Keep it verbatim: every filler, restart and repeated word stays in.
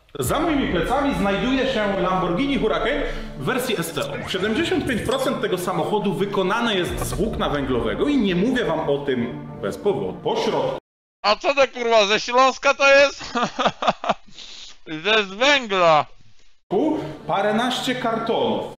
Za moimi plecami znajduje się Lamborghini Huracan w wersji S T O. siedemdziesiąt pięć procent tego samochodu wykonane jest z włókna węglowego i nie mówię wam o tym bez powodu. Po środku. A co to kurwa, ze Śląska to jest? Ze z węgla. Paręnaście kartonów.